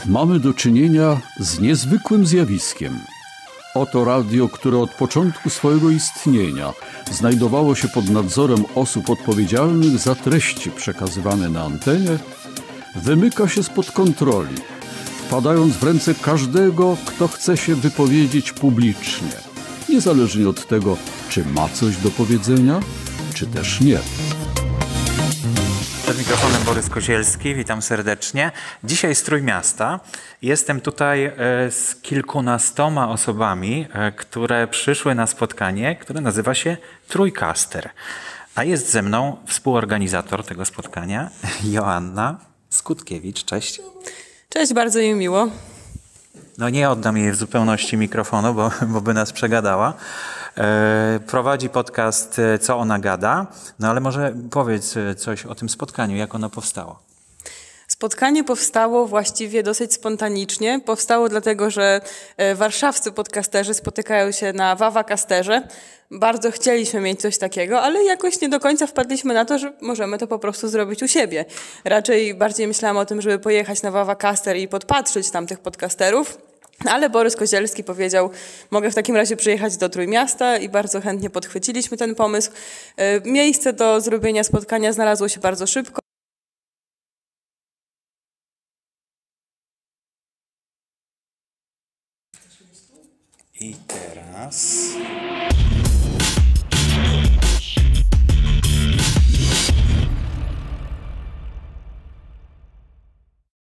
Mamy do czynienia z niezwykłym zjawiskiem. Oto radio, które od początku swojego istnienia znajdowało się pod nadzorem osób odpowiedzialnych za treści przekazywane na antenie, wymyka się spod kontroli, wpadając w ręce każdego, kto chce się wypowiedzieć publicznie, niezależnie od tego, czy ma coś do powiedzenia, czy też nie. Przed mikrofonem Borys Kozielski, witam serdecznie. Dzisiaj z Trójmiasta. Jestem tutaj z kilkunastoma osobami, które przyszły na spotkanie, które nazywa się Trójcaster. A jest ze mną współorganizator tego spotkania, Joanna Skutkiewicz. Cześć. Cześć, bardzo mi miło. No nie oddam jej w zupełności mikrofonu, bo by nas przegadała. Prowadzi podcast Co ona gada, no ale może powiedz coś o tym spotkaniu, jak ono powstało. Spotkanie powstało właściwie dosyć spontanicznie. Powstało dlatego, że warszawscy podcasterzy spotykają się na Wawacasterze. Bardzo chcieliśmy mieć coś takiego, ale jakoś nie do końca wpadliśmy na to, że możemy to po prostu zrobić u siebie. Raczej bardziej myślałam o tym, żeby pojechać na Wawacaster i podpatrzeć tamtych podcasterów. Ale Borys Kozielski powiedział, mogę w takim razie przyjechać do Trójmiasta i bardzo chętnie podchwyciliśmy ten pomysł. Miejsce do zrobienia spotkania znalazło się bardzo szybko. I teraz